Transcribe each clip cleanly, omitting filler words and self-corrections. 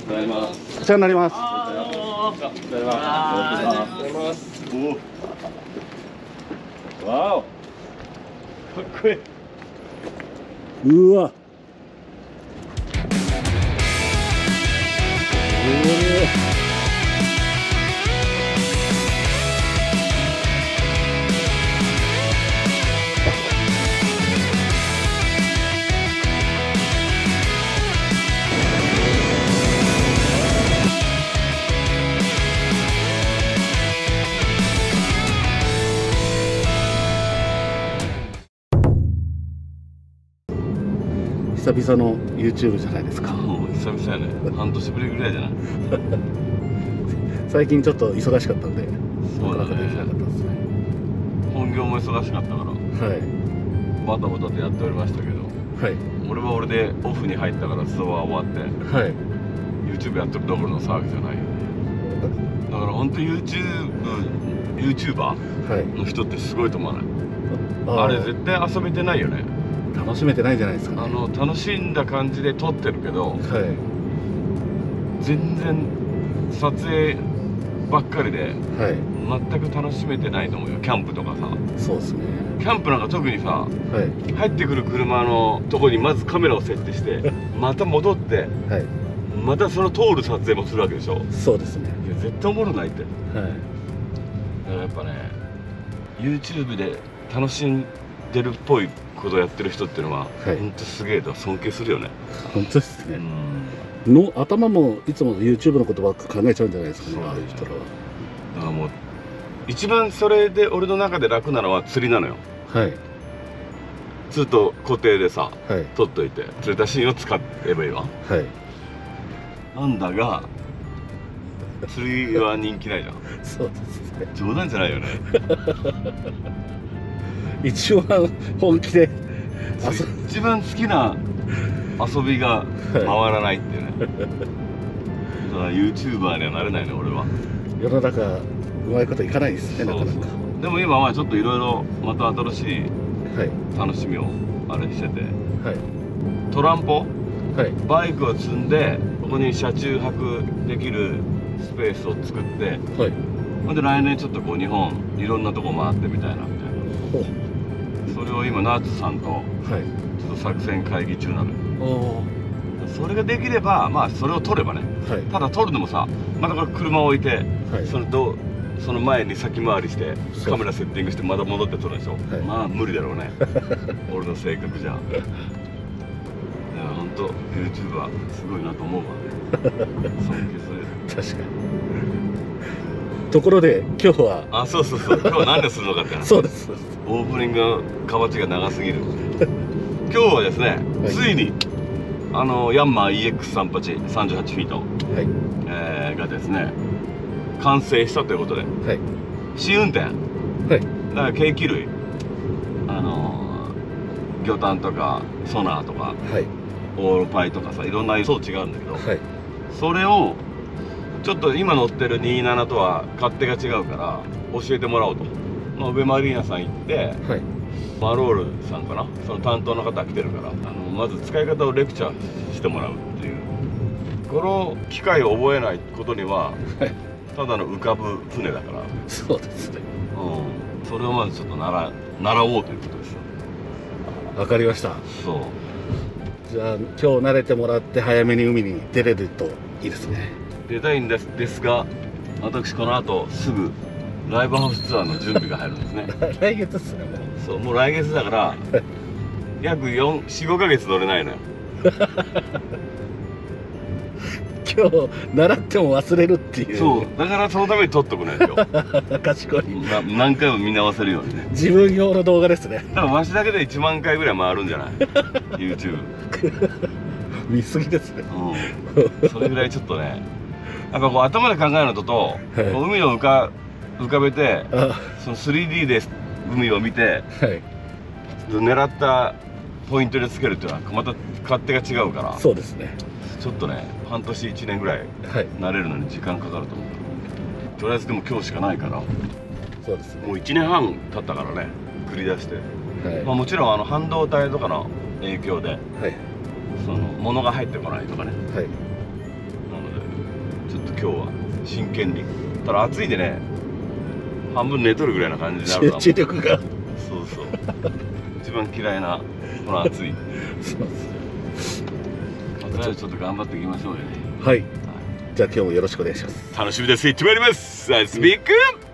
ただいま。 こちらになります。 ただいま。わお。かっこいい。 うわ。久々の YouTube じゃないですか。 もう久々やね。半年ぶりぐらいじゃない。 最近ちょっと忙しかったんで、 そうだねなかなかできなかったですね。 本業も忙しかったから、 はいバタバタとやっておりましたけど、 はい俺は俺でオフに入ったからツアー終わってはい。 YouTube やってるどころの騒ぎじゃないよね。だから本当 YouTuber はい。 の人ってすごいと思わない？ ああれ絶対遊べてないよね。 楽しめてないんじゃないですかね。 楽しんだ感じで撮ってるけど、 はい全然撮影ばっかりではい全く楽しめてないと思うよ。キャンプとかさ、 そうですね。 キャンプなんか特にさ、 はい入ってくる車のとこにまずカメラを設置してまた戻ってはい。 またその通る撮影もするわけでしょ。 そうですね。 いや絶対おもろないって。だはい。 からやっぱね YouTube で楽しんでるっぽいことやってる人っていうのは、 はいほんとすげえと尊敬するよね。 本当ですね。 うんの頭もいつも YouTube のことばっか考えちゃうんじゃないですかね。 そうだねああいう人らは。 だからもう一番それで俺の中で楽なのは釣りなのよ。 はいずっと固定でさはい撮っといて釣れたシーンを使えばいいわ。 はい。 なんだが釣りは人気ないじゃん。 そうですね。 冗談じゃないよね。 一番本気で一番好きな遊びが回らないっていうね。だから YouTuber にはなれないね俺は。 世の中うまいこといかないですね、なかなか。 でも今はちょっといろいろまた新しいはい楽しみをあれしてて、 はいトランポはいバイクを積んでここに車中泊できるスペースを作って、 はい。 ほんで来年ちょっとこう日本いろんなとこ回ってみたいなみたいほうな。それを今ナーツさんとはい。 ちょっと作戦会議中なのよ。 おそれができればまあそれを取ればね。 はいただ取るのもさまたこれ車を置いて、 はいその前に先回りしてそうカメラセッティングしてまた戻って撮るでしょ、 はいまあ無理だろうね俺の性格じゃ。いや本当 YouTuber すごいなと思うわ。尊敬する。 確かに。ところで今日はあ、そうそうそう、今日は何をするのかって話。 そうです。 オープニングのかちが長すぎる。今日はですね、 はいついにヤンマー EX38 38フィート、 はいがですね完成したということではい試運転はいだから計器類魚探とかソナーとかはいオーロパイとかさいろんな装置があるんだけど、 はいそれをちょっと今乗ってる27とは勝手が違うから教えてもらおうと、まあ、上マリーナさん行ってはいマロールさんかなその担当の方来てるからまず使い方をレクチャーしてもらうっていうこの機械を覚えないことにははいただの浮かぶ船だから、 そうですね。 それをまずちょっと習おうということですよ。 わかりました。 そうじゃあ今日慣れてもらって早めに海に出れるといいですね。 出たいんですが私この後すぐライブハウスツアーの準備が入るんですね。 来月ですね。もうそうもう来月だから約45ヶ月乗れないのよ。 今日習っても忘れるっていう。 そうだからそのために撮っとくのよ賢い。 何回も見直せるようにね。 自分用の動画ですね。 だからわしだけで1万回ぐらい回るんじゃないYouTube。 見すぎですね。 それぐらいちょっとねやっぱこう頭で考えるのと、 はいこう海を浮かべてあその 3D で海を見てはい狙ったポイントでつけるっていうのはまた勝手が違うからそうですね。 ちょっとね半年1年ぐらいはい慣れるのに時間かかると思う。とりあえずでも今日しかないからもそうですね。 う1年半経ったからね繰り出して、 はいまあ、もちろん半導体とかの影響ではいその物が入ってこないとかねはいなので日は真剣に。ただ暑いでね、半分寝とるぐらいな感じになるから。 集中力が。 そうそう。一番嫌いなこの暑い。とりあえずちょっと頑張っていきましょうよね。 はい。じゃあ今日もよろしくお願いします。 楽しみです。行ってまいります。ナイスビッグ。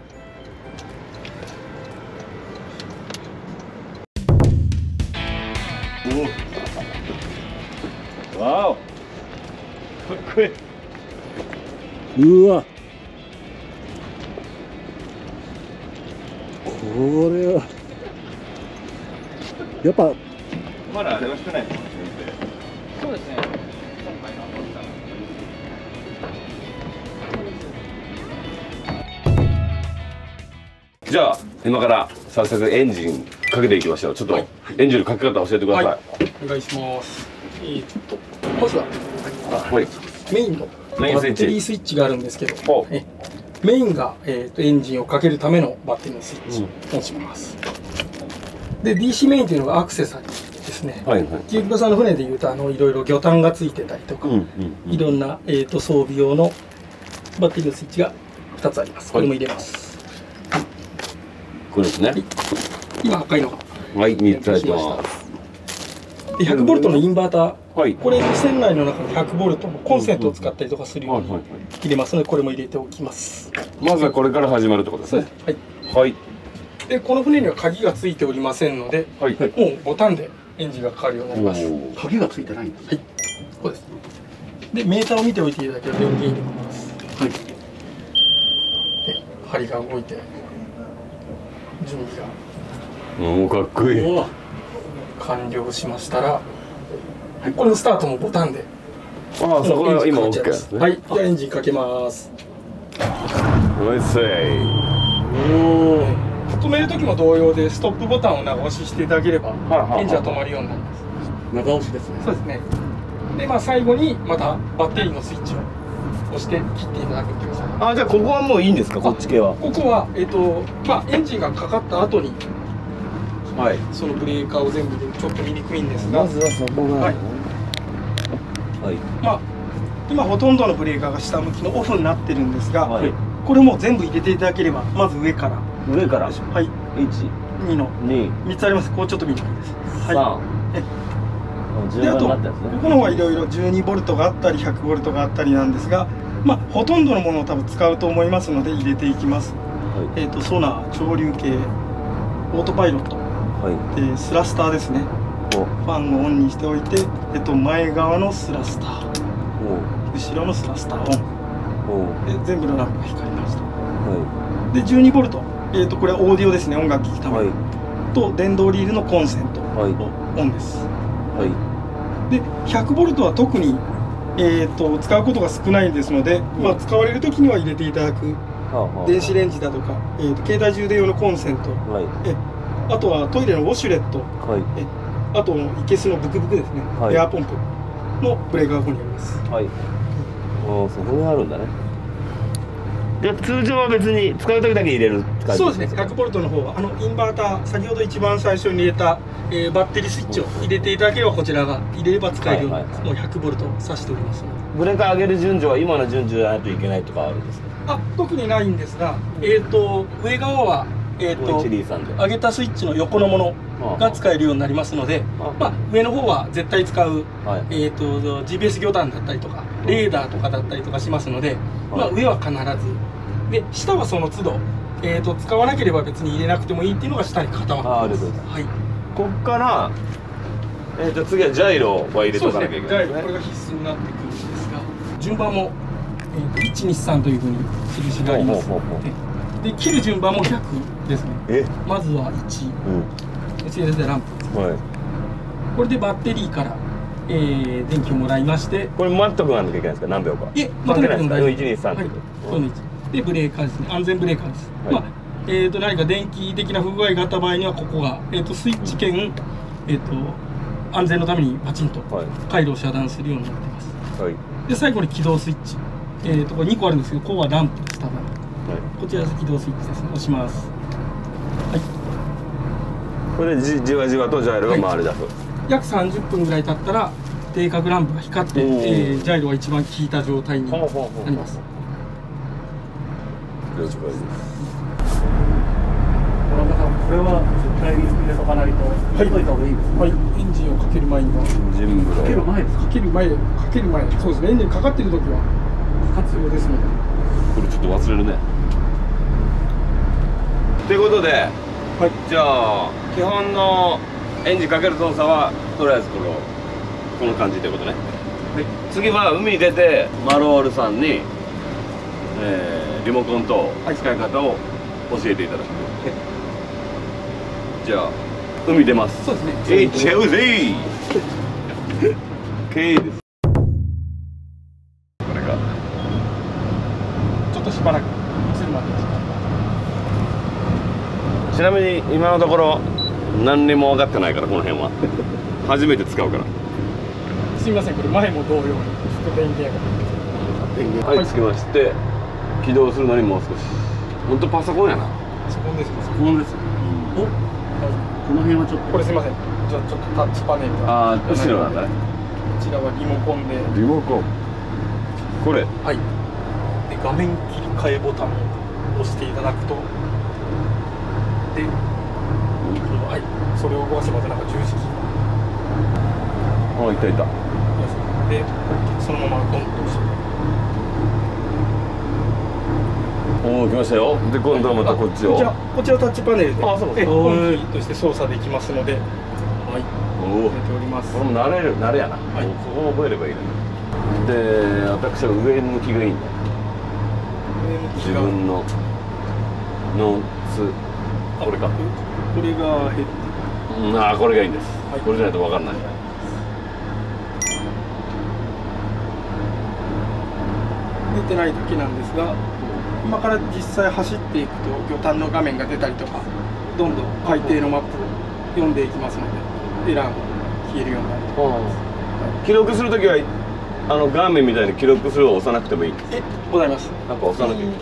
おお。わお。かっこいい。 うわ。これは。やっぱ。 まだあれはしてないの？ そうですね。 じゃあ今から早速エンジンかけていきましょう。ちょっとエンジンのかけ方教えてください。 はい、お願いします。まずははい。 メインのバメインスイッチッテリースイッチがあるんですけど、メインが、エンジンをかけるためのバッテリーのスイッチを押します。で DC メインというのがアクセサリーですね。 はいはい。 ゆきこさんの船でいうといろいろ魚探がついてたりとか、いろんな、装備用のバッテリーのスイッチが2つあります。これも入れます。 これですね。 今赤いのがはい3つ入ってます。 で100ボルトのインバーター、 はい。 これ船内の中に100ボルトのコンセントを使ったりとかするように入れますので、これも入れておきます。 まずはこれから始まるってことですね。 はい。 はい。 でこの船には鍵がついておりませんので、 はい。 もうボタンでエンジンがかかるようになります。 鍵がついてないんです。 はい。こうです。でメーターを見ておいていただければ電源入れます。 はい。 で針が動いて準備がおおかっこいい。 完了しましたら、これのスタートもボタンで。 ああそこが今 OK ですね。 はい。じゃあエンジンかけます。 ナイスセイ。 止める時も同様でストップボタンを長押ししていただければエンジンは止まるようになります。 長押しですね。 そうですね。で最後にまたバッテリーのスイッチを押して切っていただくっていう作業。 あじゃあここはもういいんですか、こっち系は。 ここはエンジンがかかった後にはい。 そのブレーカーを全部でちょっと見にくいんですが、 まずはそこが。 はい。 はい。 今ほとんどのブレーカーが下向きのオフになってるんですが、 はい。 これも全部入れていただければ、まず上から上から。 はい。 1、 2の 2、 3つあります。こうちょっと見にくいです。 3。 はい。であとここの方はいろいろ12ボルトがあったり100ボルトがあったりなんですが、ほとんどのものを多分使うと思いますので入れていきます。ソナー、潮流計、オートパイロット、でスラスターですね。ファンをオンにしておいて、前側のスラスター、後ろのスラスターオンで全部のランプが光りました。で12ボルト、これはオーディオですね。音楽聴くためと電動リールのコンセントオンです。で100ボルトは特に、使うことが少ないですので、使われる時には入れていただく電子レンジだとか、携帯充電用のコンセント、あとはトイレのウォシュレット、あといけすのブクブクですね、エアポンプのブレーカーがここにあります。 はい。そこにあるんだね。で通常は別に使う時だけ入れる感じ。 そうですね。100ボルトの方はインバーター、先ほど一番最初に入れた、バッテリースイッチを入れていただければ、こちらが入れれば使えるようになります。もう100ボルト挿しておりますので。 ブレーカー上げる順序は今の順序じゃないといけないとかあるんですか？ 特にないんですが、上側は上げたスイッチの横のものが使えるようになりますので、上の方は絶対使う、GPS 魚探だったりとかレーダーとかだったりとかしますので、上は必ずで、下はその都度、使わなければ別に入れなくてもいいっていうのが下に固まっています。はい。 こっから、次はジャイロは入れとかなきゃいけないですね。 これが必須になってくるんですが、順番も、1、2、3というふうに印があります。で切る順番も100ですね。まずは1、それでランプ、これでバッテリーから電気をもらいまして、 これ待っとくなんなきゃいけないですか？何秒か。 待たなくても大丈夫。 1、2、3ってこと。 でブレーカーですね。安全ブレーカーです。何か電気的な不具合があった場合には、ここがスイッチ兼安全のためにパチンと回路を遮断するようになっています。で最後に起動スイッチ、これ2個あるんですけど、ここはランプです。多分こちら起動スイッチですね。押します。 これでじわじわとジャイロが回り出す。 約30分ぐらい経ったら定格ランプが光って、ジャイロが一番効いた状態になります。 了解です。 村田さん、これは絶対に入れとかないと、入れといた方がいいですね。 はい、エンジンをかける前には。 エンジン風呂。 かける前ですか。 かける前、そうですね。エンジンかかってる時は活用ですので。 これちょっと忘れるね。ということで、 はい、 じゃあ基本のエンジンかける動作はとりあえずこの感じということね。で次は海に出てマロールさんに、リモコンと使い方を教えていただく。じゃあ海出ます。 そうですね。 いっちゃうぜー。K です。これがちょっとしばらく映るまで。 ちなみに今のところ何にも分かってないから、この辺は初めて使うから。 すみません、これ前も同様に副電源が。 はい、つけまして、起動するのにもう少し。本当パソコンやな。 パソコンです。 このですね。お、この辺はちょっと。 これすみません。じゃあちょっとタッチパネルが。 ああ、後ろなんだね。 こちらはリモコンで。 リモコン。これ。 はい。で、画面切り替えボタンを押していただくと。で、はい、それを動かせばなんか十字キーあ、いたいた。 で、そのままドンと押して。 おお、来ましたよ。で、今度はまたこっちを。 こちらタッチパネルで、 あ、そうですか。 本キーとして操作できますので、はい、 おお、 出ております。 これも慣れやな。 はい、 ここを覚えればいいね。で、私は上向きがいいんだ。自分のこれか。 これがヘッド。ああ、これがいいんです。 はい、 これじゃないと分かんない。 出てないだけなんですが、今から実際走っていくと魚探の画面が出たりとか、どんどん海底のマップを読んでいきますので、エラーも消えるようになると思います。 記録するときは画面みたいに記録するを押さなくてもいい。 ございます。 なんか押さなきゃいけない。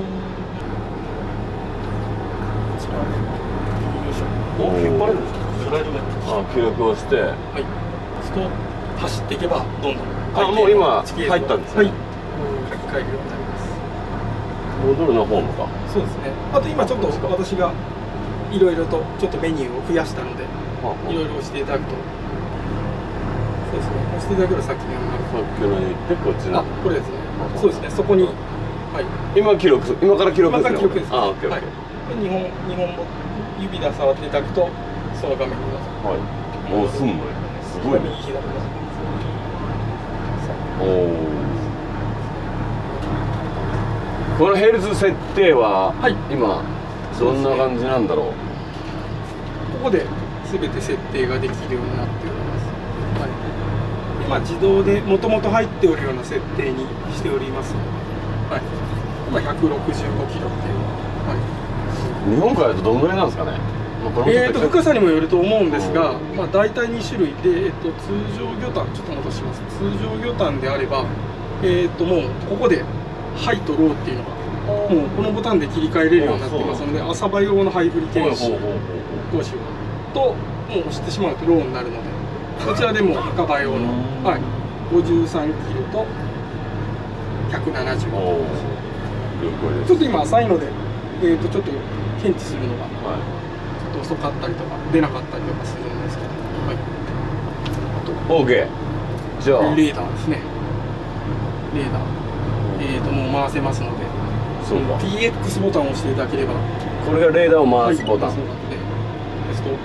お、引っ張れるんですか。スライドで。あ、記録をして。はい。 そう走っていけばどんどん。 あ、もう今入ったんですね。はい。 書き換えるようになります。 戻るのホームか。 そうですね。あと今ちょっと私がいろいろとちょっとメニューを増やしたので、いろいろ押していただくと。そうですね。押していただくとさっきのようになる。 さっきの言ってこっちの。 あ、これですね。そうですね。そこに。はい。 今から記録です。 今から記録です。 あ、オッケーオッケー。 日本も指で触っていただくとその画面になります。 はい。もうすんのよ。すごいね。 右左です。 おお。このヘルツ設定は、はい、今どんな感じなんだろう。 ここで全て設定ができるようになっております。はい、今自動でもともと入っておるような設定にしております。はい。今165キロっていう。はい。 日本海だとどのぐらいなんですかね。 深さにもよると思うんですが、まあ大体2種類で、通常魚探ちょっと戻します。通常魚探であれば、もうここでハイとローっていうのがもうこのボタンで切り替えれるようになっていますので、浅場用のハイブリ検視講師ともう押してしまうとローになるので、こちらでも赤場用の、はい、53キロと170。ちょっと今浅いので、ちょっと検知するのが、ちょっと遅かったりとか出なかったりとかするんですけど、はい。 あと OK。じゃあレーダーですね。レーダー。もう回せますので、そうか。TX ボタンを押していただければ、 これがレーダーを回すボタン。 そうなので、ですと、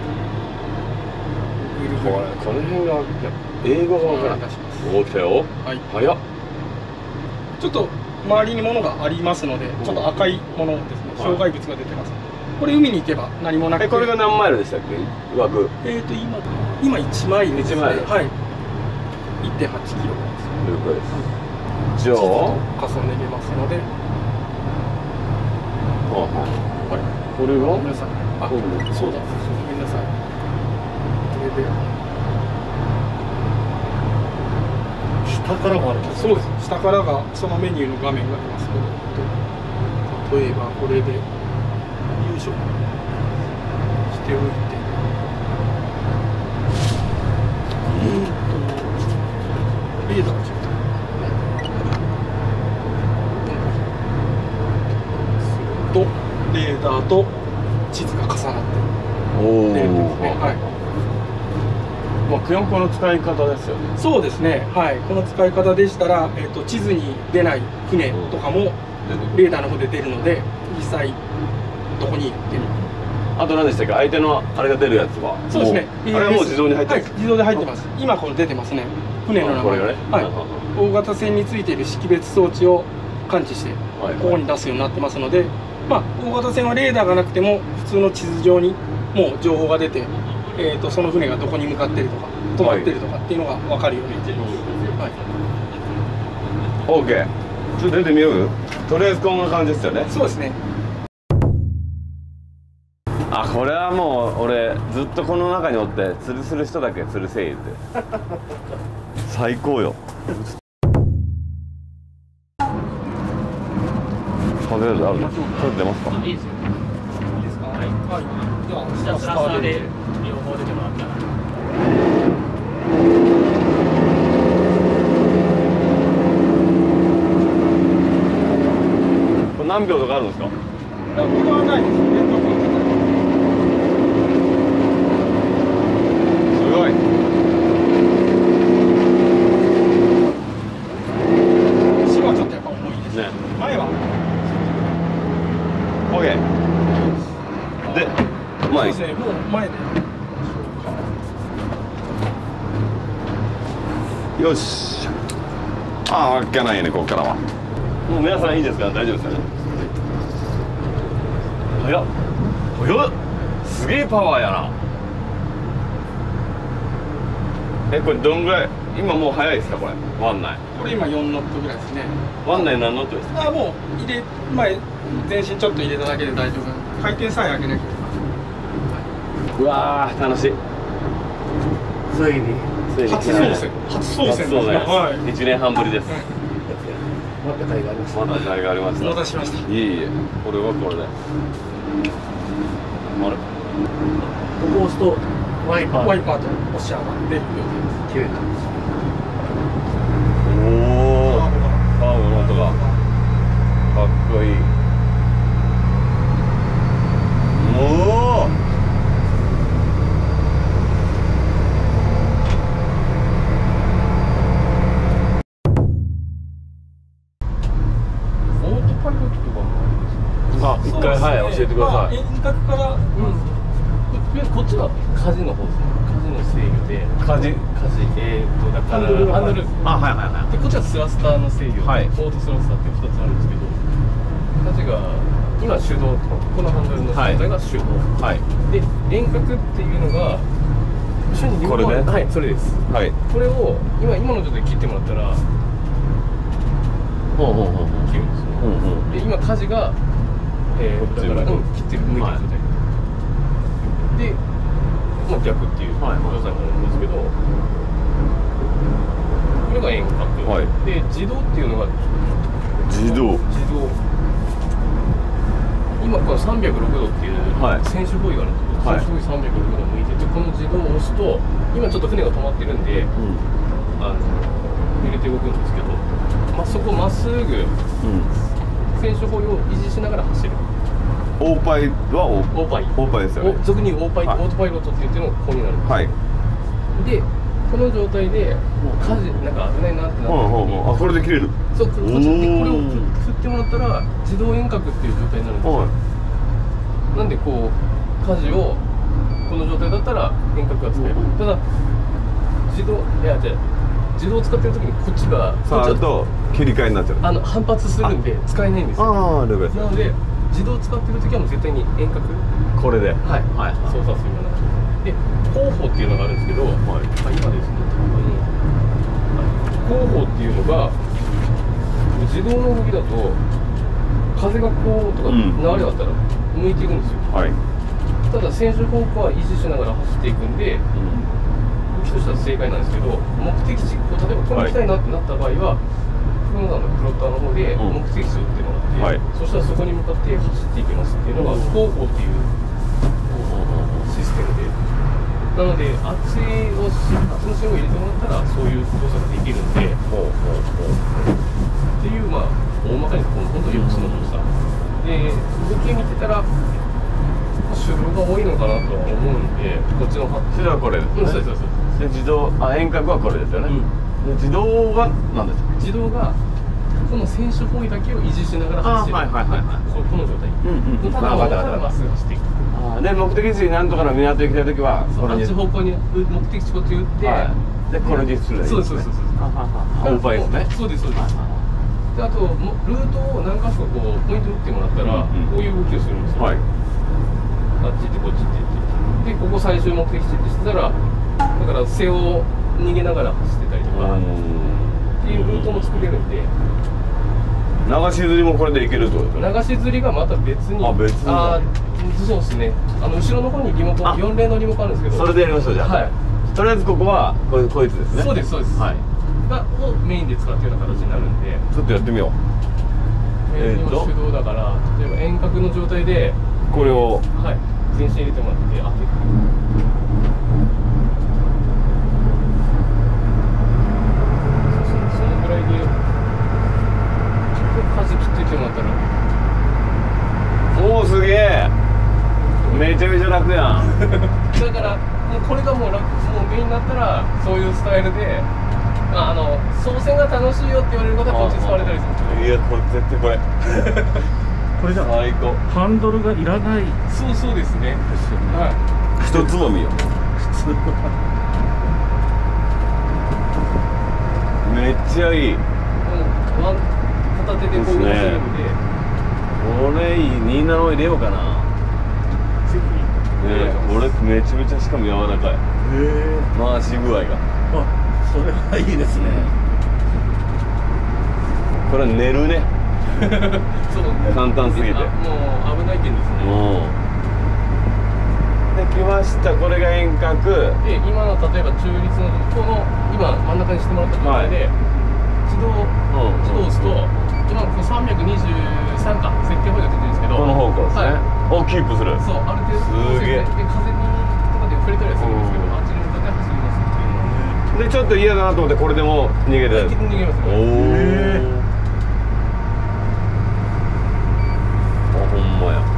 この辺が英語が分からない。お、来たよ。はい。早っ。 ちょっと周りに物がありますので、ちょっと赤いものですね。障害物が出てます。これ海に行けば何もなくて。 これが何マイルでしたっけ？枠。 今1マイルですね。 1マイル。 はい。1.8キロです。 了解です。じゃあ重ねれますので。 はい。これは？ ごめんなさい。あ、そうだ。ごめんなさい。これで。 下からもあるんですか？ そうです。下からがそのメニューの画面が出ますので、例えばこれで優勝しておいて、レーダーちょっと。 レーダーと地図が重なってお出るんですね。はい。 まあクヨンコの使い方ですよね。 そうですね。はい。この使い方でしたら、地図に出ない船とかもレーダーの方で出るので、実際どこに行ってる。 あと何でしたっけ、相手のあれが出るやつは。 そうですね。 あれはもう自動に入ってる。 はい、自動で入ってます。今これ出てますね。船の名前。 これがね。 はい。大型船についている識別装置を感知してここに出すようになってますので、まあ大型船はレーダーがなくても普通の地図上にもう情報が出て、その船がどこに向かってるとか止まってるとかっていうのが分かるようになっています。はい。 OK。ちょっと出てみよう。とりあえずこんな感じですよね。 そうですね。 あ、これはもう俺ずっとこの中におって釣りする人だけ釣るせいって最高よ。とりあえずあるの。それ出ますか。 いいですよ。いいですか。はい。では、下スラスターで両方出てもらったら。 これ何秒とかあるんですか。 これはないです。 すごい。 足はちょっとやっぱ重いですね。前は。 OK。で、前。 そうですね。もう前で。 よし。ああ、開かないね、ここからは。もう皆さんいいですか、大丈夫ですかね。早っ。早っ。すげえパワーやな。これどんぐらい、今もう早いですか、これ。湾内。 これ今4ノットぐらいですね。 湾内何ノットですか。 あ、もう前全身ちょっと入れただけで大丈夫。回転さえ上げなきゃ。 うわー、楽しい。 ついに初操船。初操船ですね。はい。 1年半ぶりです。 また甲斐がありました。 まだ甲斐がありました。 お待たせしました。 いえいえ、これはこれで。あれ。 ここを押すとワイパーワイパーと押し上がって切れた。 おお。カーブの音が。かっこいい。おお。あ、一回はい教えてください。 遠隔から、 こっちは舵の方ですね。舵の制御で。 舵。 だからハンドル。 あ、はいはいはい。 でこっちはスラスターの制御。 はい。 オートスラスターって2つあるんですけど、舵が今手動、このハンドルの状態が手動。 はい。 で遠隔っていうのが後ろにリモコン。 これね。 はい、それです。 はい。 これを今の状態で切ってもらったら、 ほうほうほう。 切るんですよ。で今舵がだから切ってる向いてる状態。で、まあ逆っていう状態になるんですけど、これが遠隔。で自動っていうのが自動。 今この360度っていう選手ボイがあるんですけど、選手ボイ360度向いてて、この自動を押すと今ちょっと船が止まってるんで、揺れて動くんですけど、まあそこまっすぐ選手ボイを維持しながら走る。 オーパイはオーパイですよね。 俗に言うオートパイロットって言ってるのがここになるんです。 はい。 で、この状態で舵なんか危ないなってなった時に、 あ、これで切れる。 そう、こっちでこれを振ってもらったら自動遠隔っていう状態になるんですよ。なんでこう舵をこの状態だったら遠隔が使える。ただ自動を使ってる時にこっちが触ると切り替えになっちゃう。 反発するんで使えないんですよ。 ああ、了解です。 なので自動を使ってる時はもう絶対に遠隔これで。 はい、操作するような。で、広報っていうのがあるんですけど、今ですね、広報っていうのが自動の動きだと風がこうとか流れがあったら向いていくんですよ。ただ選手方向は維持しながら走っていくんで、動きとしては正解なんですけど、目的地、例えばここに行きたいなってなった場合は、プロッターの方で目的地を打ってもらって、そしたらそこに向かって走っていきますっていうのが広報っていうシステムで、なのであっちの信号を入れてもらったらそういう動作ができるんで、っていうまあ大まかに本当に4つの動作。 で動き見てたら手動が多いのかなとは思うんで、こっちの手動はこれですね。 そうそうそう。 で自動遠隔はこれですよね。で自動は何ですか？ 自動がこの選手方位だけを維持しながら走ってる。この状態。ただまっすぐ走っていく。 で目的地なんとかの港行きたい時はあっち方向に目的地こっち打って、 でこれにする。 そうそうそうそう。 オーバーですね。 そうですそうです。であとルートを何か所こうポイント打ってもらったらこういう動きをするんですよ。あっち行ってこっち行ってでここ最終目的地ってしてたらだから背を逃げながら走ってたりとかっていうルートも作れるんで。 流し釣りもこれでいけるってことですよね。 流し釣りがまた別にそうですね。後ろの方にリモコン4連のリモコンあるんですけど、 それでやりましょう。じゃあ、はい、とりあえずここはこいつですね。 そうですそうです、はい、をメインで使っているような形になるんで、 ちょっとやってみよう。 今手動だから例えば遠隔の状態でこれを全身入れてもらって当てる。そのぐらいで舵切っててもらったらおおすげえ、めちゃめちゃ楽やん。 だからもうこれがもうメインになったらそういうスタイルで操船が楽しいよって言われる方はこっち使われたりするんですけど、 いやこれ絶対これこれじゃ最高。 ハンドルがいらない。 そうですね。はい。 一つまみよ。めっちゃいい。 片手でこう動かせるんで、 これいい。27入れようかな。 ぜひ。 これめちゃめちゃしかも柔らかい。回し具合が。 それはいいですね。 これは寝るね。 そう簡単すぎて。 もう危ない点ですね。 できました。これが遠隔で今の例えば中立のこの今真ん中にしてもらった状態で、自動押すと今ここ323か設定方位が出てるんですけど、 この方向ですね。をキープする。 そうある程度すげえ。 で風にとかで触れたりするんですけど、あっちに向かって走りますっていうのでちょっと嫌だなと思ってこれでも逃げてる。 逃げますね。 ほんまや。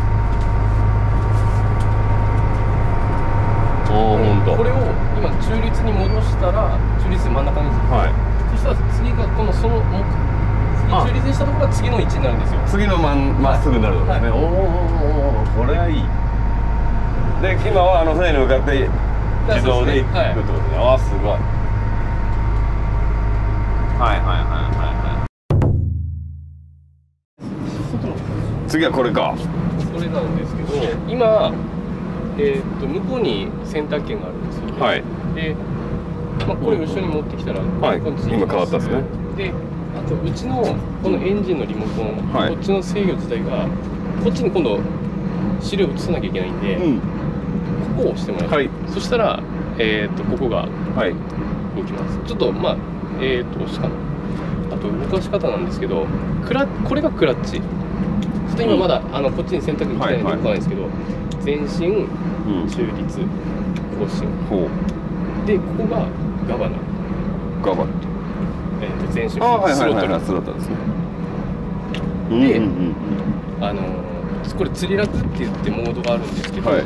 ほんと。 これを今中立に戻したら中立で真ん中にする。そしたら次がこの次中立にしたところが次の位置になるんですよ。 次のまっすぐになるんですね。これはいい。で今は船に向かって自動で行くってことで、ああすごい。次はこれか。 それなんですけど、今向こうに選択権があるんですよね。で、これ後ろに持ってきたら、 今変わったですね。 で、あとうちのこのエンジンのリモコン、こっちの制御自体がこっちに今度資料を移さなきゃいけないんで、ここを押してもらって、そしたらここが動きます。ちょっと押すかな。あと動かし方なんですけど、これがクラッチ。ちょっと今まだこっちに選択行きたいので動かないんですけど、前進、中立、後進。でここがガバナ。前進スロットル。 ですね。 で、これ釣りラクって言ってモードがあるんですけど、こう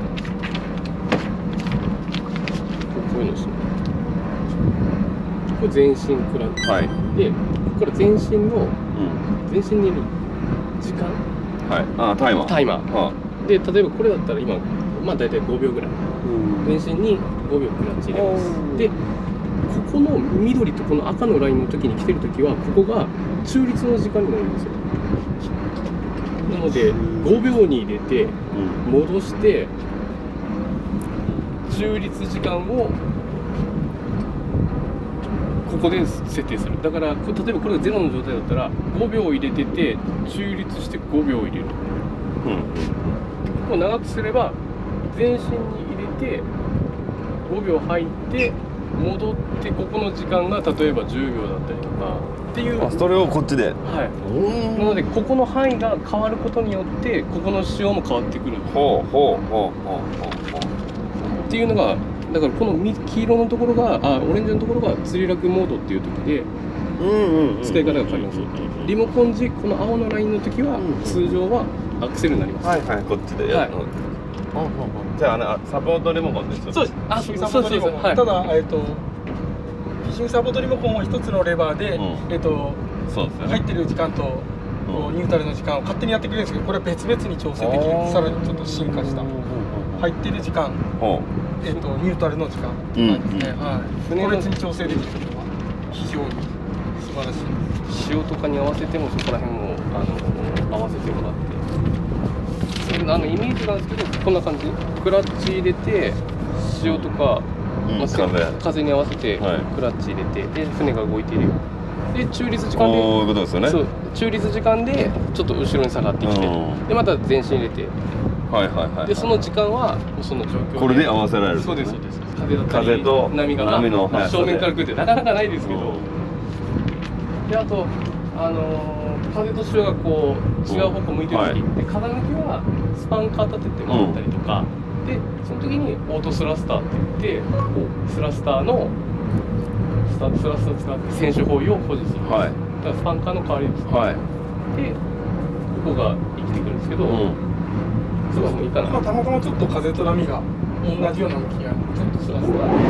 いうのですね。これ前進クラッチ。で、ここから前進にいる時間。 タイマー。 で、例えばこれだったら今大体5秒ぐらい。前進に5秒クラッチ入れます。で、ここの緑とこの赤のラインの時に来てる時はここが中立の時間になるんですよ。なので5秒に入れて戻して中立時間をここで設定する。だから例えばこれが0の状態だったら5秒入れてて中立して5秒入れる。ここを長くすれば全身に入れて5秒入って戻ってここの時間が例えば10秒だったりとかっていう。 それをこっちで。 なのでここの範囲が変わることによってここの仕様も変わってくる。っていうのがだからこの黄色のところがオレンジのところが釣りラクモードっていう時で使い方が変わります。リモコン時この青のラインの時は通常はアクセルになります。 はいはい、こっちでやるの。じゃあサポートリモコンです。 そうです。フィッシングサポートリモコン。ただフィッシングサポートリモコンは一つのレバーで入ってる時間とニュートラルの時間を勝手にやってくれるんですけど、これは別々に調整できる。さらにちょっと進化した入ってる時間、ニュートラルの時間って感じですね。はい。個別に調整できるのは非常に素晴らしい。 潮とかに合わせてもそこら辺も合わせてもらって。イメージなんですけど、こんな感じ。クラッチ入れて潮とか、風に合わせてクラッチ入れて、で船が動いているよ。で中立時間で、 そういうことですよね。そう、 中立時間でちょっと後ろに下がってきて、でまた前進入れて、でその時間はその状況でこれで合わせられる。 そうですそうです。 風と波が正面から来るってなかなかないですけど。であと風と潮がこう違う方向向いてる時って風向きはスパンカー立てて回ったりとか、でその時にオートスラスターって言ってスラスター使って選手方位を保持する。だからスパンカーの代わりです。でここが生きてくるんですけど、そこもいいかな。 たまたまちょっと風と波が同じような向きがちょっとスラスターで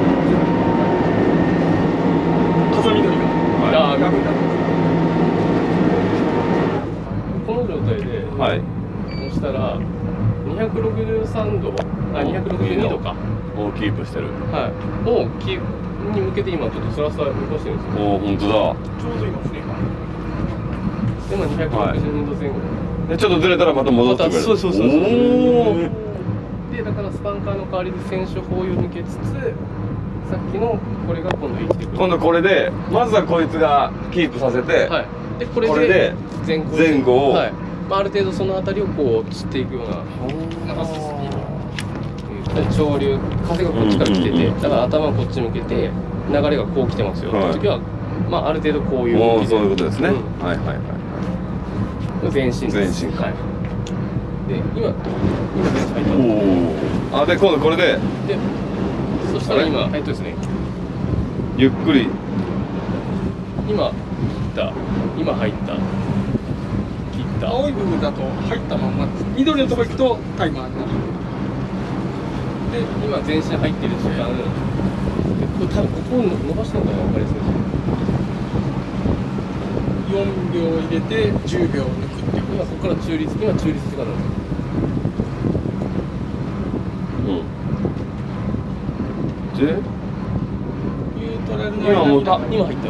風緑が逆になってます。 この状態で押したら263度、262度かをキープしてる。 をキープに向けて今ちょっとスラスラ動かしてるんですよ。 本当だ。 ちょうど今ですね。 今262度前後でちょっとずれたらまた戻ってくる。 そうでだからスパンカーの代わりで選手方位を抜けつつ、さっきのこれが今度生きてくる。 今度これでまずはこいつがキープさせて、 でこれで前後を、ある程度その辺りをこう釣っていくような潮流、風がこっちから来てて、だから頭をこっち向けて流れがこう来てますよ。その時はある程度こういう動きで、 そういうことですね。 前進です。で今前進入った。 で今度これでそしたら今ですね、 ゆっくり今入った切った。 青い部分だと入ったまんまです。緑のとこ行くとタイマーになる。 で今前進入ってる時間、これ多分ここを伸ばしたのが分かりやすいですね。 4秒入れて10秒抜くっていう。 今ここから中立時間なんですよ。 でニュートラルの今入った。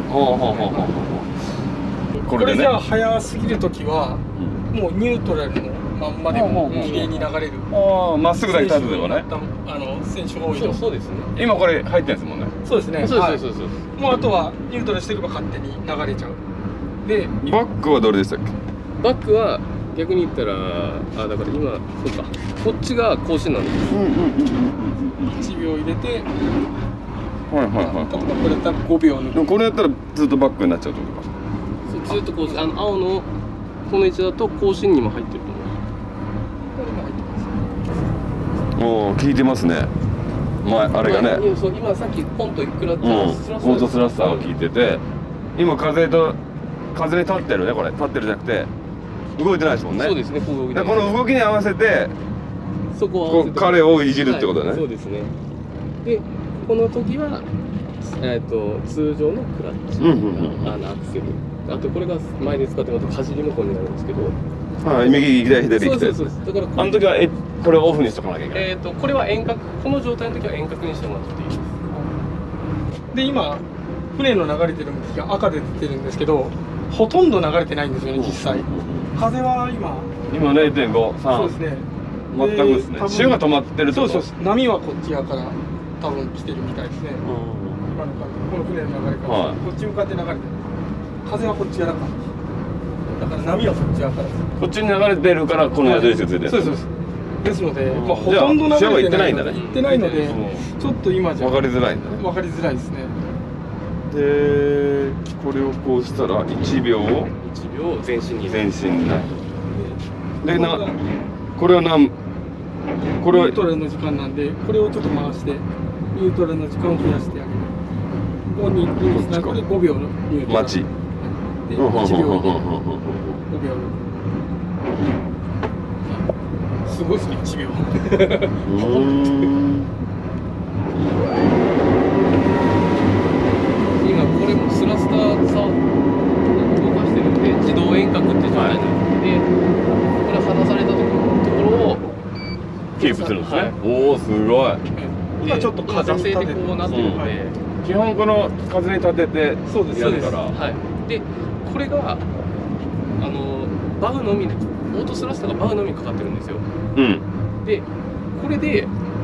これじゃあ速すぎるときはもうニュートラルのまんまでも綺麗に流れる。 まっすぐだけ立てればね。 選手が多いと。 そうですね。 今これ入ってるんですもんね。 そうですね。 そう。 もうあとはニュートラルしてれば勝手に流れちゃう。でバックはどれでしたっけ？ バックは逆に言ったらだから今そうか、こっちが更新なんです。 1秒入れて、 これやったら5秒抜く。 でもこれやったらずっとバックになっちゃうってことか。 ずっと更新、青のこの位置だと更新にも入ってると思う。 これも入ってます。 効いてますね。あれがね。 今さっきポンといくらオートスラスターが効いてて、今風に立ってるね。これ立ってるじゃなくて動いてないですもんね。 そうですね。この動きに合わせて彼をいじるってことだね。 そうですね。でこの時は通常のクラッチ、アクセル、あとこれが前で使ってまた舵リモコンになるんですけど、 右行きたい左行きたい。 そうだからあの時はこれをオフにしとかなきゃいけない。 これは遠隔、この状態の時は遠隔にしてもらっていいです。 で今船の流れてる向きが赤で出てるんですけど、ほとんど流れてないんですよね実際。風は今 0.5、3。 そうですね。 全くですね。潮が止まってると。 そう。波はこっち側から多分来てるみたいですね。今の感じ、この船の流れから、こっち向かって流れてる。風はこっち側だから。だから波はこっち側から。 こっちに流れてるからこの矢印がついてる。 そうです。ですので、ほとんど流れてないんだね。行ってないので、ちょっと今じゃ分かりづらいんだね。 分かりづらいですね。 で、これをこうしたら1秒前進になる。でこれはニュートラルの時間なんで、これをちょっと回してニュートラルの時間を増やしてあげる。ここにこれ5秒のニュートラル。 待ち。 で1秒で5秒。 すごいですね、1秒。 今これもスラスター動かしてるんで自動遠隔っていう状態になってて、これ離されたところをキープするんですね。 はい、 おお、すごい。 今ちょっと風に風立ててでこうなってるので、 基本この風に立ててそうですやるから。 はい、でこれがバウのみでオートスラスターがバウのみにかかってるんですよ。 うん。 でこれで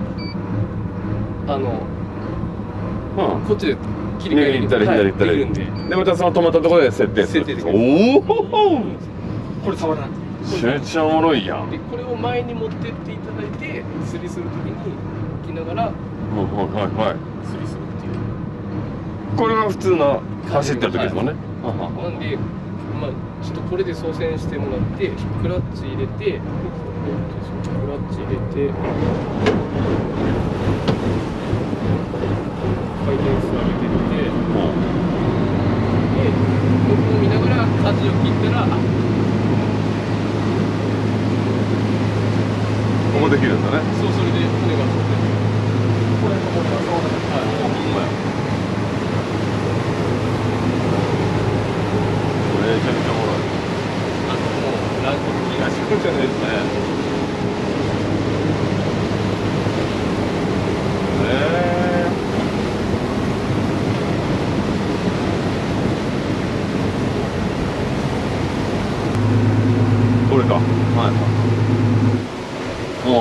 こっちで切り替え右行ったり左行ったり、 できるんで、 でまたその止まったところで設定する。 設定できる。 おお、 これ触らない。 めっちゃおもろいやん。 でこれを前に持ってっていただいて釣りするときに置きながらはいはい釣りするっていう。 これは普通の走ってる時ですもんね。 なんで、まあ、ちょっとこれで操船してもらってクラッチ入れて、クラッチ入れて回転数上げてってで僕を見ながら舵を切ったらここできるんだね。 そう、それで船がそうでこれがそうだ。 はい、ほんまや。 めちゃくちゃおもろい。 もうランキング東めちゃくちゃですね。これか。はい。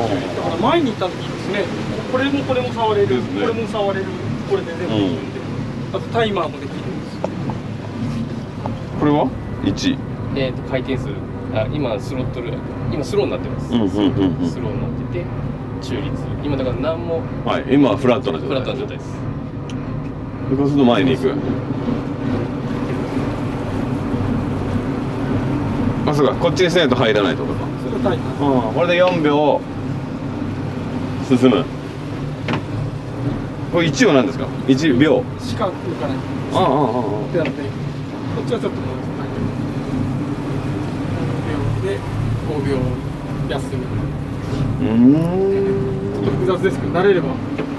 だから前に行った時にですね、これも触れる、 ですねこれも触れる、これで全部できるんで、あとタイマーもできるんですよ。 これは1。 回転数、今スロットル、今スローになってます。スローになってて、中立。今だから何も。 はい、今はフラットな状態。 フラットな状態です。 でこうすると前に行く。あ、そうか、こっちにしないと入らないってことか。 それがタイマー。 これで4秒進む。これ1は何ですか？1秒。 しか動かない。 ああ。 なので、こっちはちょっともう4秒で5秒休む。ちょっと複雑ですけど、慣れれば。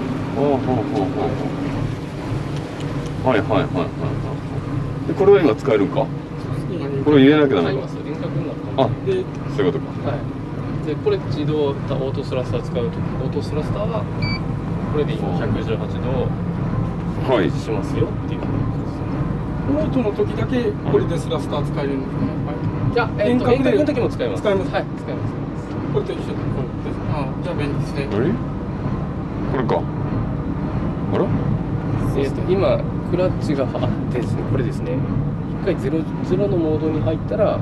で、これは今使えるんか？これ入れなきゃダメか。 輪郭になったあ、 で、 そういうことか。 はい。で、これ自動オートスラスター使うとき、オートスラスターはこれで今118度を維持しますよっていう。 オートの時だけこれでスラスター使えるんですかね。 じゃあ、遠隔の時も使えます。 使えます。 はい、使えます。 これと一緒で。あ、じゃあ便利ですね。 これか。あら？ 今クラッチがあってですね、これですね。一回ゼロのモードに入ったら、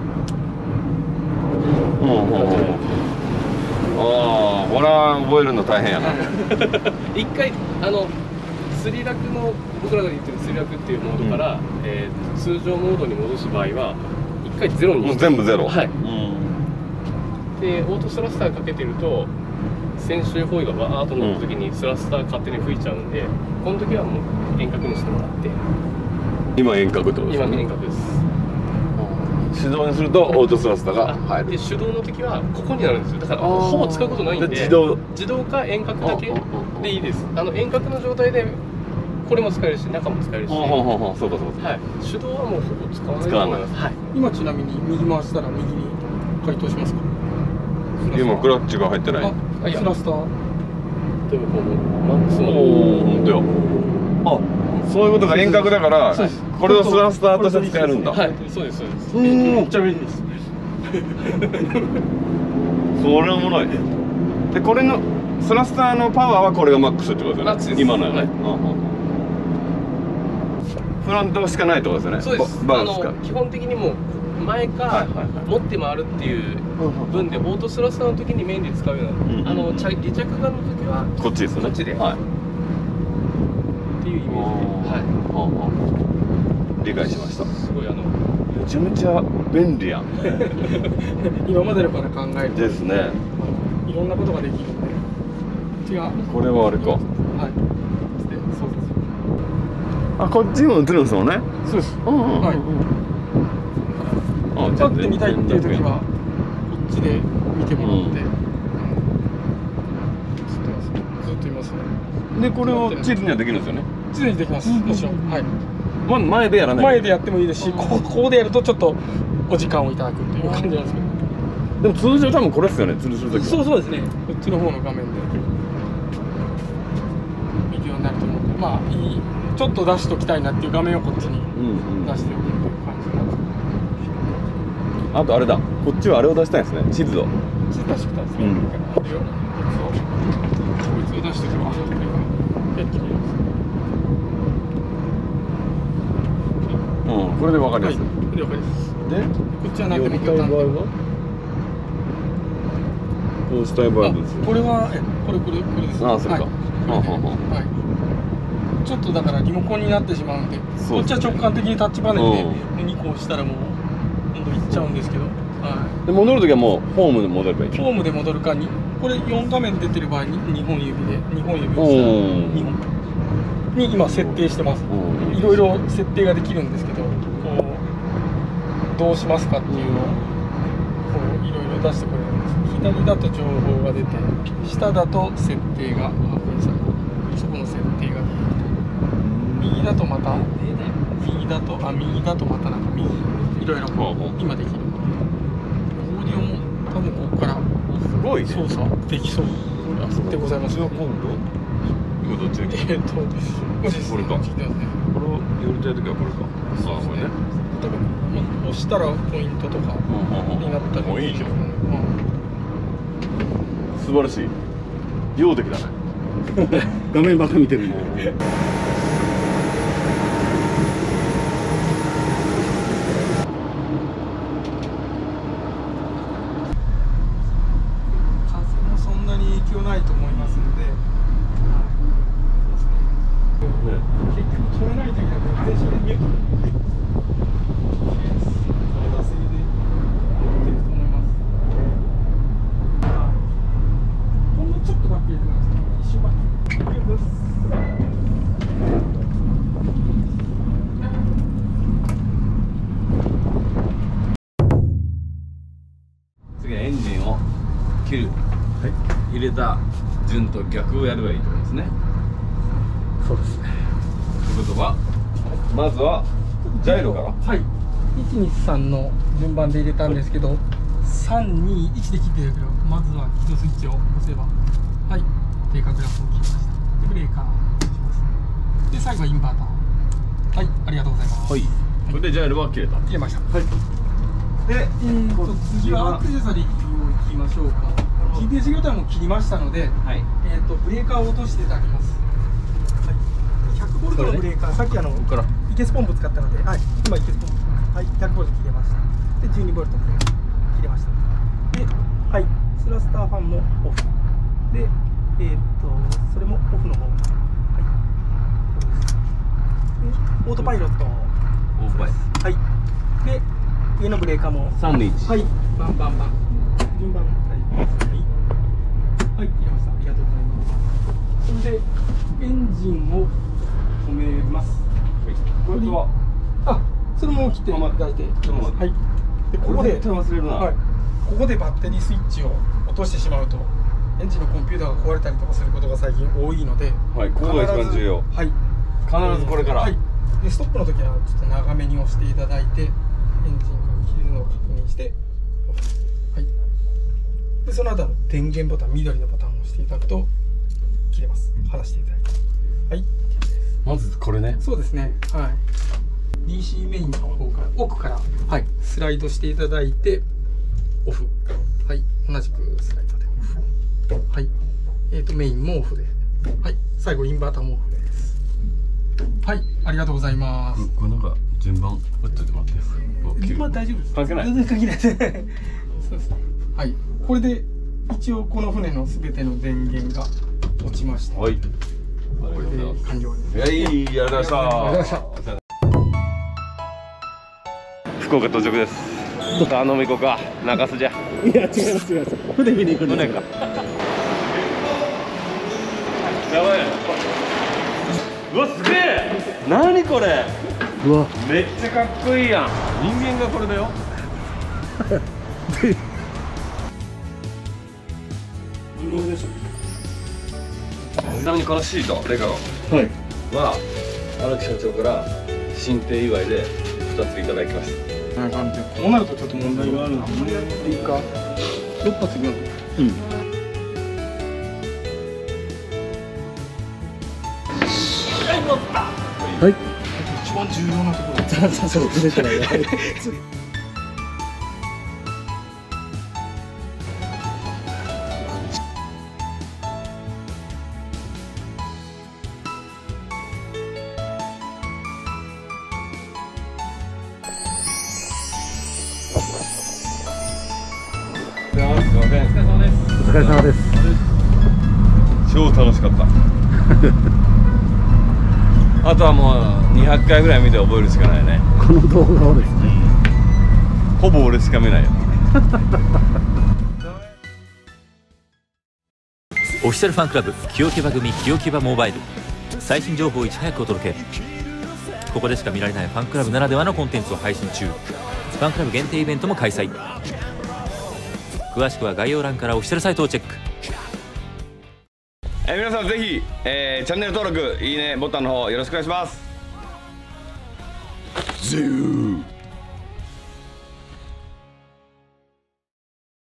ああ、これは覚えるの大変やな。 一回スリラクの僕らが言ってるスリラクっていうモードから、通常モードに戻す場合は一回ゼロにして、 全部ゼロ。 はい。でオートスラスターかけてると先週ホイがバーッと乗った時にスラスター勝手に吹いちゃうんで、この時はもう遠隔にしてもらって。 今遠隔ってことですね。 今遠隔です。 手動にするとオートスラスターが入る。 で手動の時はここになるんですよ。だからほぼ使うことないんで、 自動か遠隔だけでいいです。遠隔の状態でこれも使えるし中も使えるし、 そうか。 はい、手動はもうほぼ使わないと思います。 はい。 今ちなみに右回したら右に回答しますか？ 今クラッチが入ってない。 スラスター。 でもこうマックスの。 本当よ。あ、そういうことが遠隔だから、これをスラスターとして使えるんだ。 はい、そうです。 めっちゃ便利です。 それはおもろい。で、これのスラスターのパワーはこれがマックスってことですよね。今のよね。フロントしかないってことですよね。 そうです。基本的にもう前か持って回るっていう分でオートスラスターの時にメインで使うような、離着岸の時はこっちですね。 こっちで。はい。っていうイメージで。はい。 理解しました。 すごいめちゃめちゃ便利やん。 今までのから考えるとですね。 いろんなことができるんで。違う。 これはあれか。 はい。そうです。 あ、こっちも映るんですもんね。 そうです。はい。パッて見たいっていう時はこっちで見てもらって。 ずっといますね。 でこれを地図にはできるんですよね。 地図にできます、もちろん。はい。 前でやらない。 前でやってもいいですし、ここでやるとちょっとお時間をいただくっていう感じなんですけど。 でも通常多分これですよね、吊るするときは。 そうですね。こっちの方の画面で見るようになると思うんで、まあちょっと出しておきたいなっていう画面をこっちに出しておくっていう感じなんですけど。 あとあれだ、こっちはあれを出したいですね、地図を。 地図出しておきたいですね。こいつを出しておけば、 これでわかります。 これでわかります。 で、 こっちは何でもいけたんで。 こうしたい場合はどうですか。 これはこれです。 ああ、それか。 はい。ちょっとだからリモコンになってしまうんで、こっちは直感的にタッチパネルで2個押したらもう今度いっちゃうんですけど。 で戻るときはもうホームで戻ればいい。 ホームで戻るかに、これ4画面出てる場合に2本指をしたら2本に今設定してます。いろいろ設定ができるんですけど、こうどうしますかっていうのをこういろいろ出してくれるんです。左だと情報が出て、下だと設定がそこの設定が出て、右だとまた右だとまたなんか右いろいろ今できる。オーディオも多分ここからすごい操作できそうでございます。 今度どっちにこれか。これをやりたいときはこれか。これね。 多分押したらポイントとかになったり。 もういいじゃん。素晴らしい。量的だね。 画面ばっか見てるね。 風もそんなに影響ないと思いますので。結局止めないといけないから電車でミュート。 次はエンジンを切る、入れた順と逆をやればいいと思いますね。 そうですね。 ということはまずはジャイロから。 はい。123の順番で入れたんですけど、321で切ってるけど、まずは起動スイッチを押せば、はい、低下グラフを切りました。でブレーカーを押します。で最後はインバーター。はい、ありがとうございます。 はい。これでジャイロは切れた。 切れました。はい。 で、 次はアクセサリーを切りましょうか。GPS 形態も切りましたので、ブレーカーを落としていただきます。はい。100ボルトのブレーカー、さっきイケスポンプ使ったので、はい、今イケスポンプ。はい、100ボルト切れました。で、12ボルト切れました。で、はい、スラスターファンもオフ。で、それもオフの方。はい。これです。で、オートパイロット。 オートパイ。 はい。で、上のブレーカーも 321。 はい、バンバンバン。順番はい、はい、切れました。ありがとうございます。それでエンジンを止めます。 これはそれも切っていただいて、はい。でここで忘れるな。 はい。ここでバッテリースイッチを落としてしまうと、エンジンのコンピューターが壊れたりとかすることが最近多いので、 はい、ここが一番重要。はい。必ずこれから。 はい。でストップの時はちょっと長めに押していただいて、エンジンが切るのを確認して、はい。でその後電源ボタン、緑のボタンを押していただくと切れます。離していただいて、はい。 まずこれね。 そうですね。はい。DC メインの方から奥から、はい、スライドしていただいてオフ。はい。同じくスライドでオフ。はい。メインもオフで、はい。最後インバーターもオフです。はい。ありがとうございます。 これなんか順番打っといてもらっていいですか。 順番大丈夫です。 関係ない。 全然関係ない。そうですね。はい。これで一応この船のすべての電源が落ちました。 はい。 これで完了です。 はい、ありがとうございました。 ありがとうございました。 福岡到着です。さあ飲み行こうか。中洲じゃ。 いや違います違います。船見に行くんです。 船か。やばい。うわすげえ。何これ。 うわ。 めっちゃかっこいいやん。人間がこれだよ。 人間でしょ。 ちなみにこのシートレカゴは荒木社長から進呈祝いで2ついただきました。 こうなるとちょっと問題があるので、いいか6発いくの。 はい。 一番重要なところ。 そうずれてない。お疲れ様です。 超楽しかったあとはもう200回ぐらい見て覚えるしかないね。 この動画をですね、 ほぼ俺しか見ないよオフィシャルファンクラブキヨキバ組キヨキバモバイル、最新情報をいち早くお届け。ここでしか見られないファンクラブならではのコンテンツを配信中。ファンクラブ限定イベントも開催。詳しくは概要欄からオフィシャルサイトをチェック。 皆さんぜひ、チャンネル登録いいねボタンの方よろしくお願いします。